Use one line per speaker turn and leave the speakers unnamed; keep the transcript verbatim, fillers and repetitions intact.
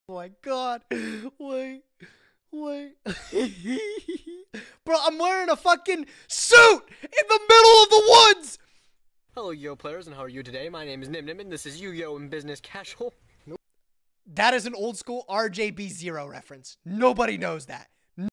Oh my god. Wait. Wait. Bro, I'm wearing a fucking suit in the middle of the woods!
Hello, Yu-Gi-Oh players, and how are you today? My name is Nyhmnim, and this is Yu-Gi-Oh! In Business Casual.
That is an old school R J B zero reference. Nobody knows that.